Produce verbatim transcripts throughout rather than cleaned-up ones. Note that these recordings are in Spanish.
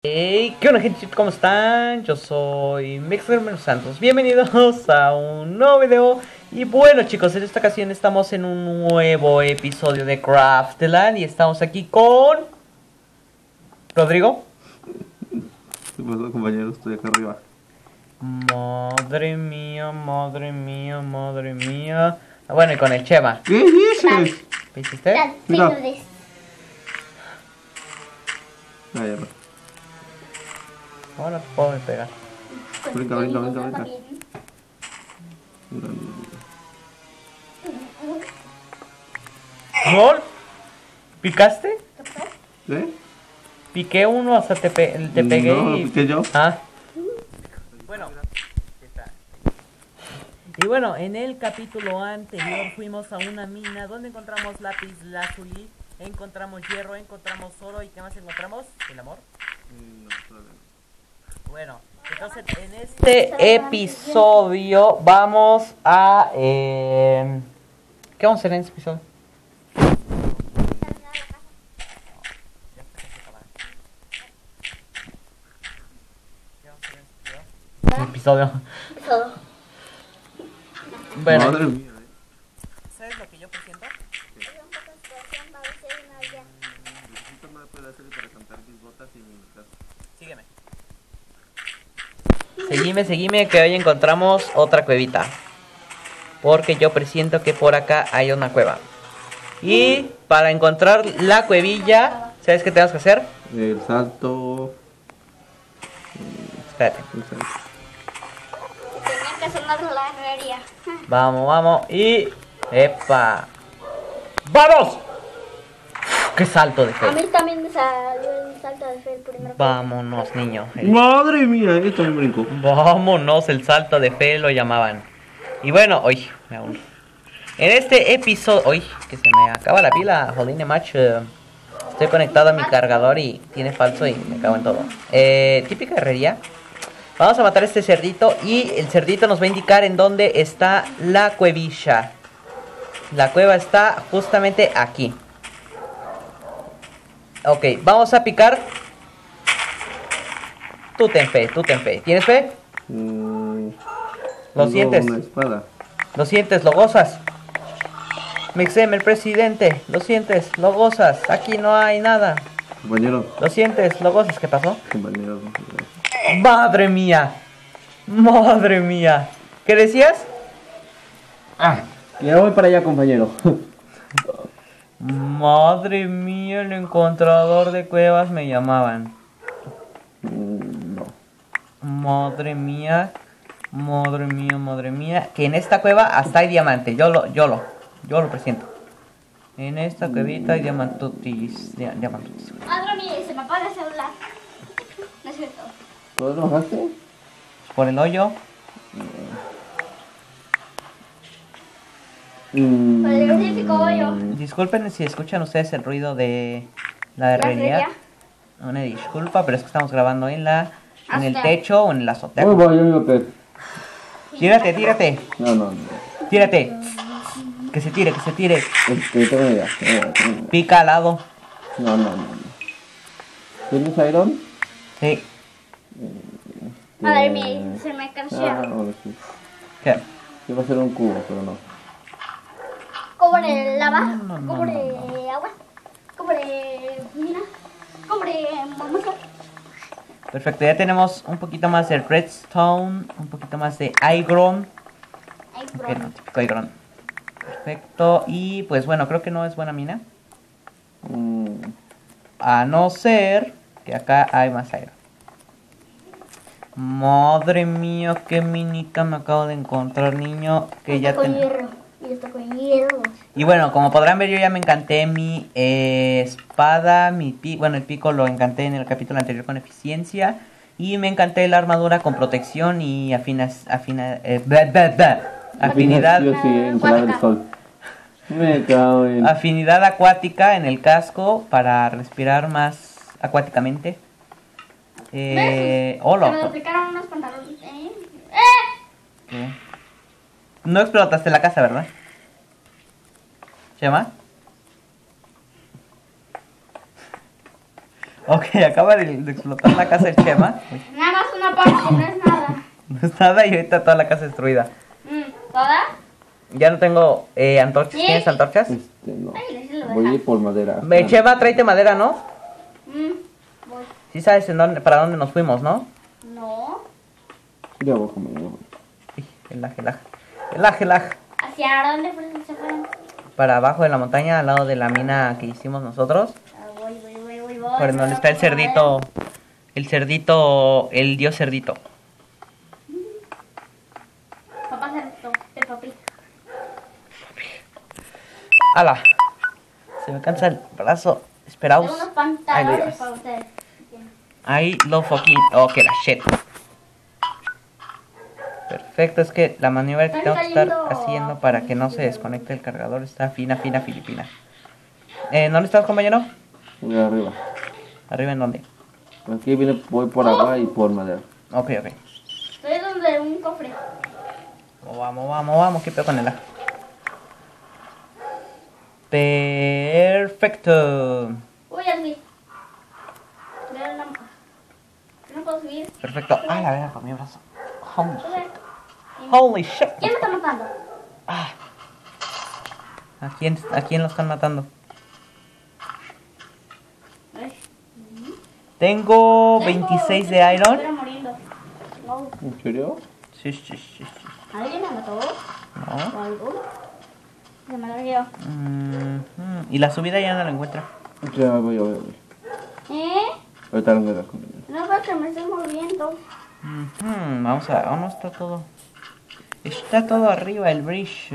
Hey, ¿qué onda, gente? ¿Cómo están? Yo soy Mixer Santos. Bienvenidos a un nuevo video. Y bueno, chicos, en esta ocasión estamos en un nuevo episodio de Craftland. Y estamos aquí con Rodrigo. ¿Qué pasó, compañero? Estoy acá arriba. Madre mía, madre mía, madre mía. Ah, bueno, y con el Chema. ¿Qué dices? ¿Qué hiciste? Mira. Mira. Ah, ya no. Ahora te puedo pegar. Brinca, brinca, brinca, brinca. Mira, ¿Gol? ¿Picaste? ¿eh? Piqué uno, hasta te, pe te pegué No, lo y... piqué yo. Ah. Bueno. Y bueno, en el capítulo anterior fuimos a una mina donde encontramos lápiz lazuli, encontramos hierro, encontramos oro y ¿qué más encontramos? ¿El amor? Bueno, entonces en este episodio vamos a... Eh... ¿Qué vamos a hacer en este episodio? Episodio. Todo. Bueno, Madre mía, eh. ¿sabes lo que yo presiento? Necesito más pedazos para cantar mis botas y mi casa. Sígueme. Seguime, seguime, que hoy encontramos otra cuevita. Porque yo presiento que por acá hay una cueva. Y para encontrar la cuevilla, ¿sabes qué tenemos que hacer? El salto. Espérate. El salto. Tenía que sonar la herrería. Vamos, vamos. Y... ¡Epa! ¡Vamos! ¡Qué salto de A fe! mí también me salió el salto de fe el primero. Vámonos, niño. El- Madre mía, esto me brincó. Vámonos, el salto de fe lo llamaban. Y bueno, hoy en este episodio, hoy que se me acaba la pila, jodine macho. Estoy conectado a mi cargador y tiene falso y me cago en todo. Eh, típica herrería. Vamos a matar a este cerdito y el cerdito nos va a indicar en dónde está la cuevilla. La cueva está justamente aquí. Ok, vamos a picar. Tú ten fe, tú ten fe. ¿Tienes fe? Mm, ¿Lo tengo sientes? Una espada. ¿Lo sientes? ¿Lo gozas? Mixem, el presidente. ¿Lo sientes? ¿Lo gozas? Aquí no hay nada. Compañero. ¿Lo sientes? ¿Lo gozas? ¿Qué pasó? Compañero. ¡Madre mía! ¡Madre mía! ¿Qué decías? Ah, ya voy para allá, compañero. Madre mía, el encontrador de cuevas me llamaban. Mm, no. Madre mía. Madre mía, madre mía. Que en esta cueva hasta hay diamante. Yo lo, yo lo, yo lo presiento. En esta cuevita hay diamantutis. dia- diamantutis. Madre mía, se me apaga el celular. No es cierto. ¿Todo lo bajaste? Por el hoyo. Mm, Por el típico hoyo. Disculpen si escuchan ustedes el ruido de la La herrería. herrería. Una disculpa, pero es que estamos grabando en la en el Azotea. techo o en la azotea. Uy, voy, yo iba a caer. Tírate, tírate, No, no, no. tírate. Que se tire, que se tire. Este, tengo una idea. tengo una idea, tengo una idea. Pica al lado. No, no, no. no. ¿Tienes iron? Sí. Madre mía, se me Ah, canció. ahora sí. ¿Qué? Iba a ser un cubo, pero no. Cobre lava, No, no, cobre no, agua, cobre mina, cobre mamusa. Perfecto, ya tenemos un poquito más de redstone, un poquito más de iron. Ay, Ok, bro. no, típico iron. Perfecto, y pues bueno, creo que no es buena mina. Mm, A no ser que acá hay más iron. Madre mía, qué minita me acabo de encontrar, niño. Que ya Está con ten... hierro. Y está con hierro. Y bueno, como podrán ver, yo ya me encanté mi eh, espada, mi pi... bueno, el pico lo encanté en el capítulo anterior con eficiencia. Y me encanté la armadura con protección y afinas, afina, eh, bla, bla, bla, afinidad, Yo sí, en Salar del Sol. Me cago en. afinidad acuática en el casco para respirar más acuáticamente. Eh, Se hola. me duplicaron unos pantalones. ¿Eh? ¡Eh! ¿Qué? No explotaste la casa, ¿verdad? ¿Chema? Ok, acaba de, de explotar la casa del Chema. Uy, Nada más una parte, no es nada. no es nada y ahorita toda la casa destruida. Mm, ¿Toda? Ya no tengo eh, antorchas. ¿Sí? ¿Tienes antorchas? Este, no. Ay, sí lo Voy a deja. ir por madera. Me Chema, tráete madera, ¿no? Mm, voy. Sí sabes en dónde, para dónde nos fuimos, ¿no? No. Ya voy, compañero. Uy, el lag, el lag. El lag, el lag. ¿Hacia dónde se fueron? Para abajo de la montaña, al lado de la mina que hicimos nosotros. Ah, voy, voy, voy, voy, voy. Por donde está el cerdito. El cerdito, el dios cerdito. Papá cerdito, el papi. ¡Hala! Se me cansa el brazo. Esperaos. Tengo unos Ahí lo pantalones llevas. para ustedes. Ahí lo fucking... Oh, que la shit. Perfecto, es que la maniobra que Están tengo que estar cayendo- haciendo para que no se desconecte el cargador está fina, fina, filipina. Eh, ¿Dónde estás, compañero? Voy arriba. ¿Arriba en dónde? Aquí viene, voy por agua y por madera. Ok, ok. Estoy donde un cofre. Vamos, vamos, vamos, vamos. ¿Qué pedo con el A? Perfecto. Uy, así. Vean la... No puedo subir. Perfecto. Ah, la verga con mi brazo. Holy, Sube. holy shit. ¿Quién me está matando? Ah. ¿A quién, ¿A quién lo están matando? Ay. Tengo Tengo- veintiséis de tengo- iron. estuviera muriendo. No. ¿En serio? Sí, sí, sí, sí. ¿Alguien me mató? No. ¿O algo? Se me lo dio. Mm, mm, y la subida ya no la encuentra. Ya voy, voy, voy. ¿Eh? Ahorita lo veo, compañero. No veo que me estoy moviendo. Ujú, vamos a... ¿Dónde está todo? Está todo arriba, el bridge.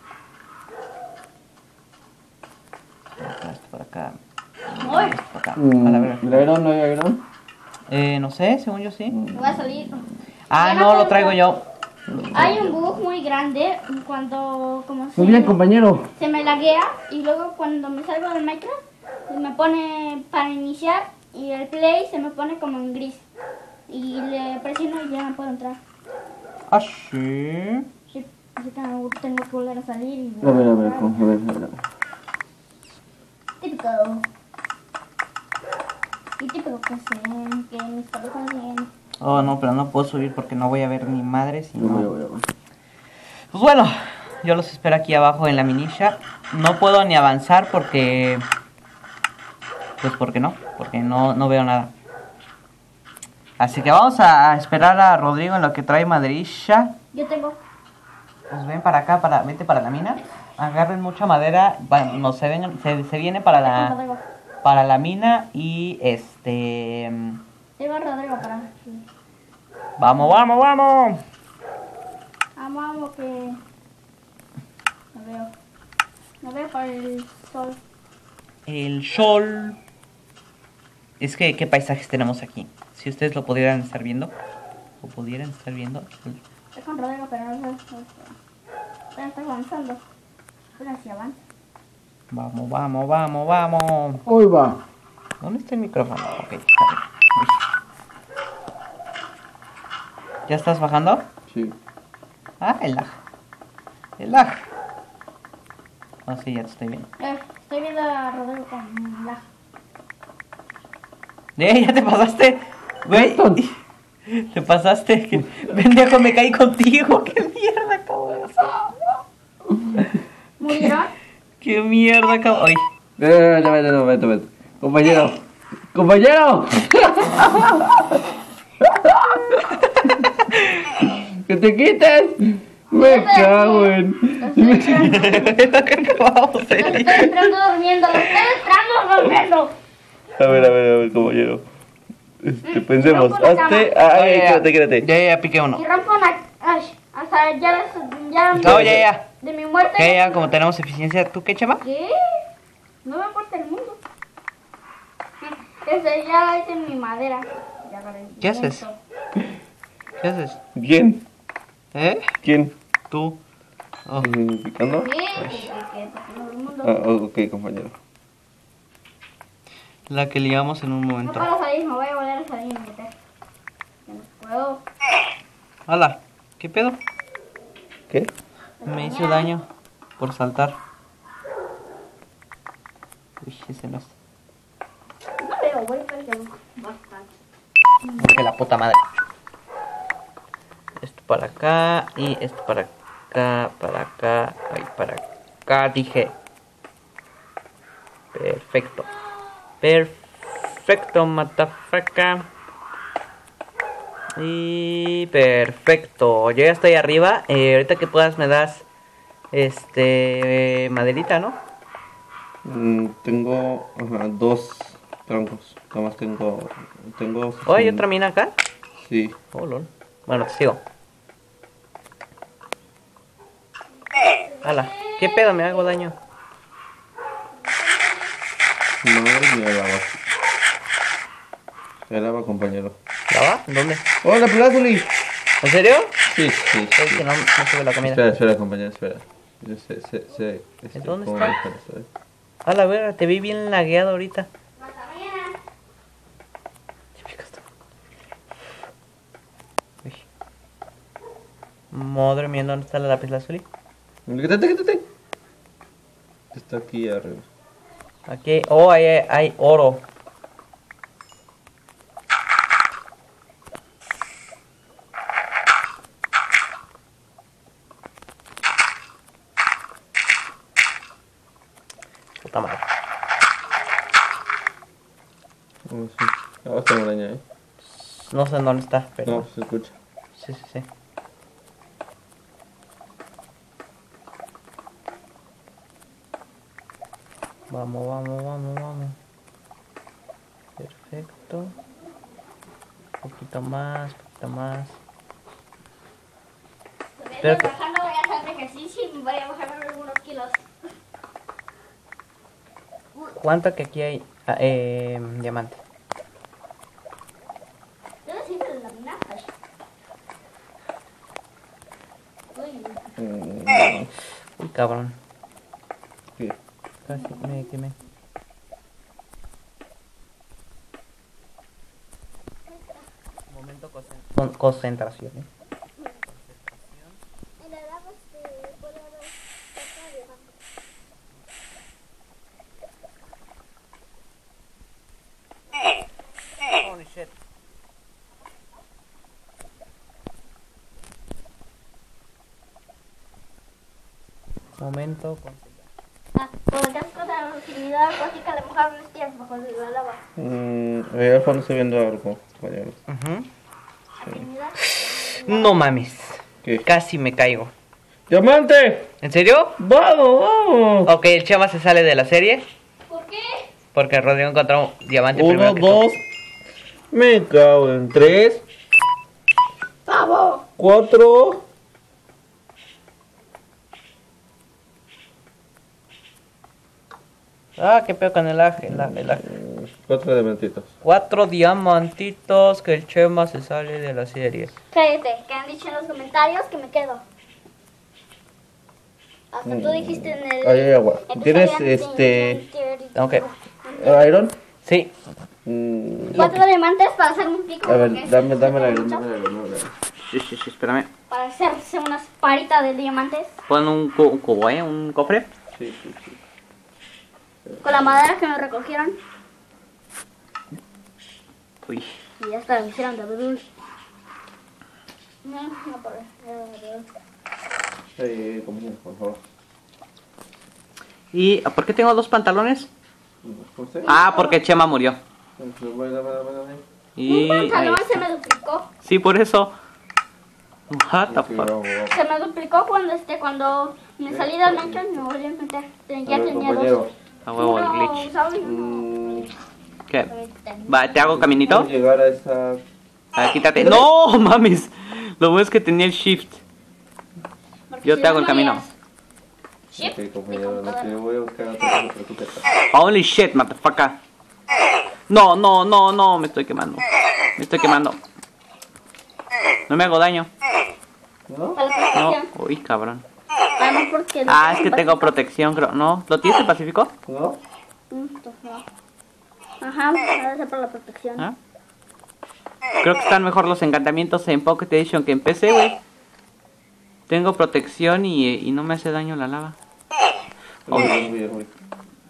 Por acá, esto por acá. Uy. Esto por acá. A la Mm, verga. ¿El iron no hay iron? Eh, no sé, según yo sí. Me voy a salir. Ah, Ya no, puedo lo traigo yo. Hay un bug muy grande cuando como se, Muy bien, compañero. se me laguea y luego cuando me salgo del Minecraft me pone para iniciar y el play se me pone como en gris y le presiono y ya no puedo entrar. Ah, sí. Sí, así que tengo tengo que volver a salir y A ver, a ver, con- a ver, a ver. a ver. típico. Y típico que sé que mis padres hacen. Oh, no, pero no puedo subir porque no voy a ver ni madre si Yo voy, no. voy, voy. Pues bueno, yo los espero aquí abajo en la minilla. No puedo ni avanzar porque... Pues porque no, porque no, no veo nada. Así que vamos a esperar a Rodrigo en lo que trae maderilla. Yo tengo. Pues ven para acá, para, vete para la mina. Agarren mucha madera. Va, no, se, ven, se, se viene para la, Rodrigo. para la mina y este... Tengo a Rodrigo para. Vamos, vamos, vamos. Amo, amo que. No veo. No veo por el sol. El sol. Es que, ¿qué paisajes tenemos aquí? Si ustedes lo pudieran estar viendo. O pudieran estar viendo. Estoy con Rodrigo, pero no sé. Pero está avanzando. Pero si avanza. Vamos, vamos, vamos, vamos. Hoy va. ¿Dónde está el micrófono? Ok, está bien. Uy. ¿Ya estás bajando? Sí. Ah, el lag. El lag. Oh, sí, ya te estoy viendo. Eh, estoy viendo a Rodrigo con la. ¡Eh, ya te pasaste! Güey, te pasaste. Que- Pendejo, me caí contigo. ¡Qué mierda acabo de hacer! ¿Murieron? ¡Qué mierda acabo! ¡Ay! Eh, no, no, no, no, no. Compañero. Compañero. Que te quites. Me cago en. Lo estoy Vamos, Lo eh. estoy entrando durmiendo. Lo estoy entrando durmiendo. A ver, a ver, a ver, compañero. Este, pensemos. Rompo la cama. Hazte. Ay, Oye, ya. quédate, quédate. Ya, ya, piqué uno. Y rompo una. Ay, hasta ya. ya No, ya, ya. De mi muerte. Ya, ya, como tenemos eficiencia. ¿Tú qué, Chema? ¿Qué? No me importa el mundo. Ese ya hice mi madera. Ya agarré el ¿Qué haces? viento. ¿Qué haces? ¿Quién? ¿Eh? ¿Quién? Tú. Oh. Mm, ¿Picando? ¿Qué? ¿Qué? Todo el mundo. Ah, oh, ok, compañero. La que liamos en un No momento. puedo salir, me voy a volver a salir y meter. Ya no puedo. Hola. ¿Qué pedo? ¿Qué? Me hizo daño por saltar. Uy, ese no es. No veo, güey, pero que Que la puta madre. Esto para acá y esto para acá, para acá, ay, para acá, dije. Perfecto. Perfecto, matafaca. Y perfecto. Yo ya estoy arriba. Eh, ahorita que puedas me das este maderita, ¿no? Mm, tengo ajá, dos troncos. Nada más tengo. tengo ¿Oh, hay otra mina acá? Sí. Oh, lol. Bueno, te sigo. Ala, ¿qué pedo? Me hago daño. Madre mía, lava. El lava, compañero. ¿La va? ¿Dónde? ¡Hola, Plázuli! ¿En serio? Sí, sí, Es sí. que no, no sube la comida. Espera, espera, compañero, espera. Yo sé, sé, sé. este, ¿Dónde cómo está? manejar esto, eh. A la verga, te vi bien lagueado ahorita. Uy. Madre mía, ¿dónde está la lápiz lazuli? Quítate, quítate. Está aquí arriba. Aquí, oh, ahí hay, hay oro. Puta madre. Oh, sí. Ah, está una araña, eh. No sé en dónde está, pero... No, se escucha. Sí, sí, sí. Vamos, vamos, vamos, vamos. Perfecto. Un poquito más, un poquito más. Pero bajando voy a hacer ejercicio y me voy a bajar algunos kilos. ¿Cuánto que aquí hay ah, eh, diamante? Yo no siento la mina. Uy, Mm, Uy, cabrón. ¿Qué? Casi me quemé. Momento concent- con concentración, ¿eh? en la lava este, puede haber otra diamante. Holy shit. Momento concentración. Ah, cuando te haces con la actividad acuática, a lo mejor no estiras bajo la lava. Mm, ahí al fondo estoy viendo algo, compañero. Ujú. Actividad. No mames. ¿Qué? Casi me caigo. ¡Diamante! ¿En serio? ¡Vamos, vamos! Ok, el Chema se sale de la serie ¿Por qué? porque Rodrigo encontró un diamante Uno, primero que tú. dos. Me cago en tres. ¡Vamos! Cuatro. Ah, qué pedo con el aje, el aje, el aje. mm, Cuatro diamantitos. Cuatro diamantitos que el Chema se sale de la serie. Cállate, que han dicho en los comentarios que me quedo. Hasta tú dijiste en el... Ahí hay agua. episodio ¿Tienes anterior- este. Ok. eh, Iron? Sí. Mm, Cuatro diamantes para hacer un pico. A ver, porque dame, es- dame la es Iron. mucho. Dame la Iron. dame la Iron. Sí, sí, sí, espérame. Para hacerse unas paritas de diamantes. Pon un, cu- un cubo, ¿eh? Un cofre. Sí, sí, sí. Con la madera que me recogieron. Uy. Y ya está, me hicieron de bebé. No, no, por Eh, compañero, por favor. ¿Y por qué tengo dos pantalones? ¿Por usted? Ah, porque Chema murió. Dame, dame, dame, dame. Y... Un pantalón ahí se está. me duplicó. Sí, por eso. What the Sí, fuck. vamos, vamos. Se me duplicó cuando este, cuando me salí del mancho y me volví a meter. Ten- Ya A ver, tenía compañero. dos. A huevo el Uno glitch. usado y uno- Mm, ¿Qué? Va, ¿te hago caminito? ¿Cómo llegar a esa? A ver, quítate. ¡No, mames! Lo bueno es que tenía el shift. porque Yo si te hago no, el no camino. harías. Shift Ok, de compañero, lo computadora. que voy a buscar otra cosa, pero tú qué tal. Holy shit, motherfucker. No, no, no, no, me estoy quemando. Me estoy quemando. No me hago daño. ¿No? Para la No, protección. uy, cabrón. Además porque... Ah, es que tengo protección, creo. ¿No? ¿Lo tienes el Pacífico? ¿No? Mm, pues no. Ajá, debe ser por la protección. ¿Ah? Creo que están mejor los encantamientos en Pocket Edition que en P C, güey. Tengo protección y, y no me hace daño la lava. Uy, uy, uy.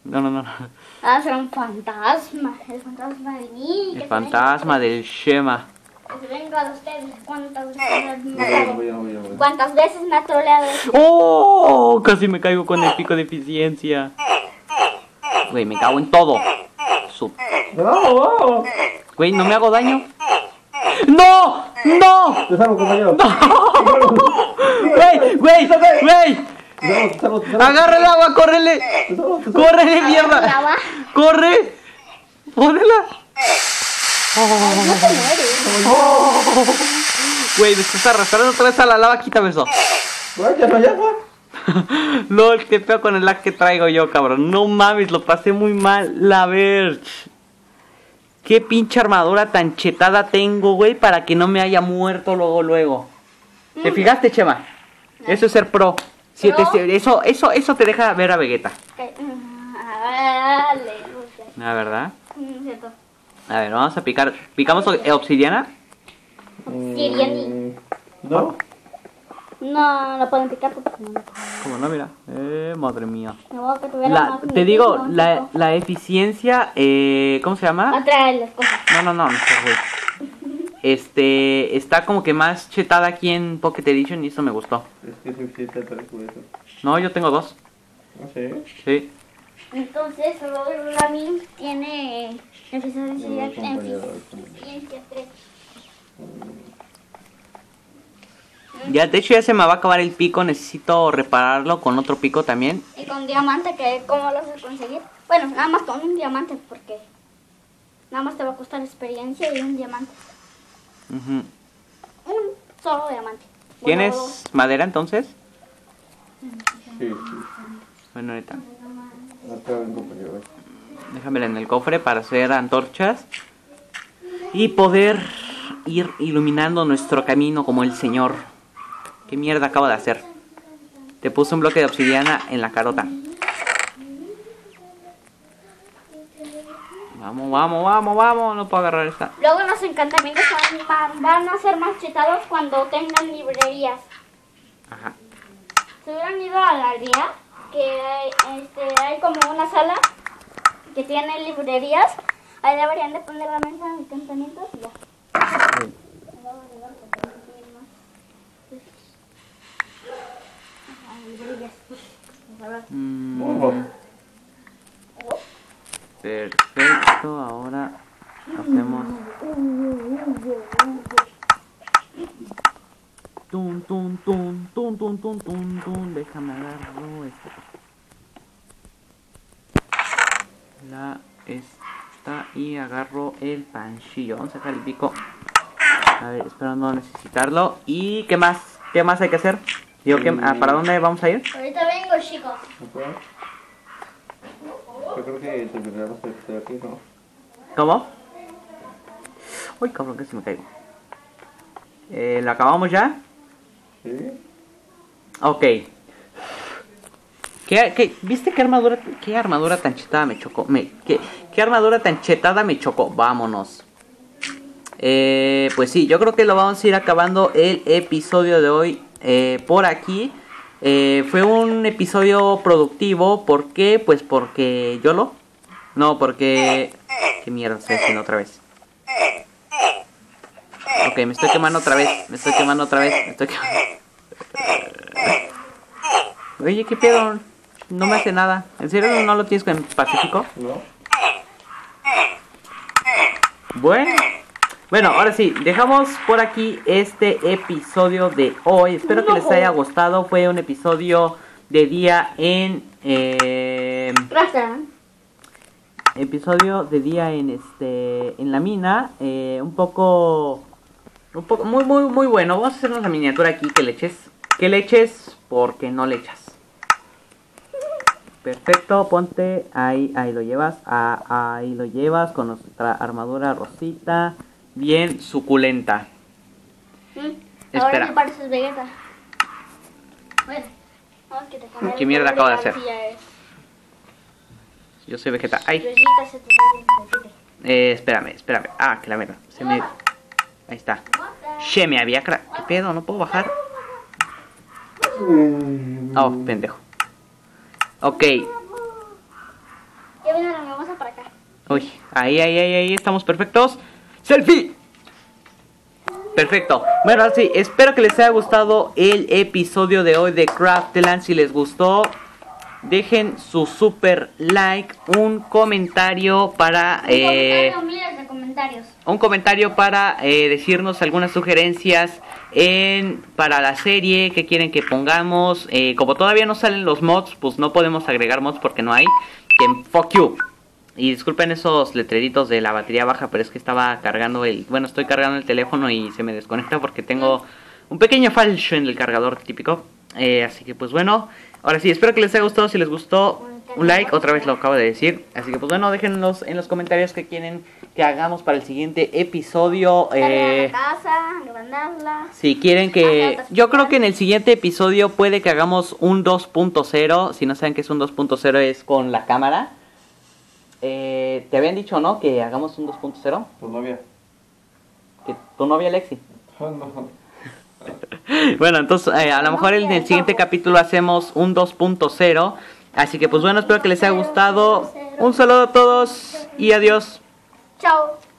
No, no, no. no. Ah, será un fantasma. El fantasma de mí. El fantasma del Shema. Que se venga a ustedes. ¿Cuántas veces me ha Voy, troleado? voy, voy, voy. ¿Cuántas veces me ha troleado? ¡Oh! Casi me caigo con el pico de eficiencia. Güey, me cago en todo. Su... ¡No, no! Güey, ¿no me hago daño? ¡No! ¡No! Te salvo, compañero. ¡Güey! ¡Güey! ¡Güey! Te salvo, te salvo, te salvo. ¡Agarra el agua! ¡Córrele! Te salvo, te salvo. ¡Córrele, mierda! ¿Lava? ¡Corre! ¡Pónela! No te mueres. Güey, me estás arrastrando otra vez a la lava. Quítame eso. Güey, ya no hay agua. LOL, qué feo con el lag que traigo yo, cabrón. No mames, lo pasé muy mal. La Verge. Qué pinche armadura tan chetada tengo, güey, para que no me haya muerto luego, luego. ¿Te fijaste, Chema? Eso es ser pro. Siete, ¿Pro? eso, eso, eso te deja ver a Vegeta. Aleluya. La verdad. Mm, cierto. A ver, vamos a picar. ¿Picamos obsidiana? Siriani. Mm, ¿No? No, no pueden picar porque no. ¿Cómo no? Mira. Eh, madre mía. No, que tuviera La, más te digo, magnetismo, la, chico. la eficiencia, eh, ¿cómo se Va llama? a traer las cosas. No, no, no, no, güey. Este, está como que más chetada aquí en Pocket Edition y eso me gustó. Es que es suficiente para eso. No, yo tengo dos. No sé. Sí. Entonces, Robert Rami tiene eficiencia No, compañero, eficiencia tres. Ya, de hecho ya se me va a acabar el pico, necesito repararlo con otro pico también. Y con diamante, que ¿cómo lo vas a conseguir? Bueno, nada más con un diamante, porque nada más te va a costar experiencia y un diamante. Ujú. Un solo diamante. Bueno, ¿Tienes madera entonces? Sí, sí. Bueno, ahorita. Acá ven, compañero. Déjamela en el cofre para hacer antorchas y poder ir iluminando nuestro camino como el Señor. ¿Qué mierda acabo de hacer? Te puse un bloque de obsidiana en la carota. Vamos, vamos, vamos, vamos. No puedo agarrar esta. Luego los encantamientos van, van a ser más chetados cuando tengan librerías. Ajá. Se hubieran ido a la aldea, que hay, este, hay como una sala que tiene librerías. Ahí deberían de poner la mesa de encantamientos y ya. Ajá, librerías. Mm, Ojo. perfecto. Ahora hacemos... Tun, tun, tun, tun, tun, tun, tun, tun. Déjame agarro esta. La esta y agarro el panchillo. Vamos a sacar el pico. A ver, espero no necesitarlo. ¿Y qué más? ¿Qué más hay que hacer? Digo, ¿qué, ah, ¿para dónde vamos a ir? Ahorita vengo, chicos. Ok. Yo creo que terminamos este aquí, ¿no? ¿Cómo? Uy, cabrón, que se me caigo. Eh, ¿Lo acabamos ya? Sí. Ok. ¿Qué, qué, ¿Viste qué armadura, qué armadura tan chetada me chocó? Me, qué, ¿Qué armadura tan chetada me chocó? Vámonos. Eh, pues sí, yo creo que lo vamos a ir acabando el episodio de hoy eh, por aquí. Eh, fue un episodio productivo. ¿Por qué? Pues porque yo lo... No, porque... ¿Qué mierda estoy haciendo otra vez? Ok, me estoy quemando otra vez. Me estoy quemando otra vez. Me estoy quemando. Oye, ¿qué pedo? No me hace nada. ¿En serio no lo tienes con Pacífico? ¿No? Bueno. Bueno, ahora sí, dejamos por aquí este episodio de hoy. Espero que les haya gustado. Fue un episodio de día en... Eh, Rasta. episodio de día en este en la mina. Eh, un poco... Un poco... Muy, muy, muy bueno. Vamos a hacer una miniatura aquí que le eches. Que le eches porque no le echas. Perfecto, ponte. Ahí, ahí lo llevas. Ah, ahí lo llevas con nuestra armadura rosita. Bien suculenta. Mm, Espera. ahora sí pareces Vegeta. Bueno, vamos que te cambié ¿Qué el mierda color acabo de hacer? la silla, eh. Yo soy Vegeta. Ay, Vegeta se te ve. eh, espérame, espérame. Ah, que la mierda. Se me... Ahí está. Che, me había cra... ¿Qué pedo? ¿No puedo bajar? Oh, pendejo. Ok. Ahí, ahí, ahí, ahí, estamos perfectos. ¡Selfie! Perfecto. Bueno, ahora sí, espero que les haya gustado el episodio de hoy de Craftland. Si les gustó, dejen su super like, un comentario para... Un Eh, comentario, miles de comentarios. un comentario para eh, decirnos algunas sugerencias en para la serie que quieren que pongamos. Eh, como todavía no salen los mods, pues no podemos agregar mods porque no hay. Que fuck you. Y disculpen esos letreritos de la batería baja, pero es que estaba cargando el... Bueno, estoy cargando el teléfono y se me desconecta porque tengo un pequeño fallo en el cargador típico. Eh, así que pues bueno, ahora sí, espero que les haya gustado. Si les gustó, un like, otra vez lo acabo de decir. Así que pues bueno, déjenlos en los comentarios que quieren que hagamos para el siguiente episodio. Eh, Eh, la casa, agrandarla. si quieren que... Yo creo que en el siguiente episodio puede que hagamos un dos punto cero. Si no saben que es un dos punto cero, es con la cámara. Eh, te habían dicho, ¿no? Que hagamos un dos punto cero. Tu novia. Que tu novia Lexi. Oh, no. Bueno, entonces eh, a lo mejor en el siguiente capítulo hacemos un dos punto cero. Así que pues bueno, espero que les haya gustado. Un saludo a todos y adiós. Chao.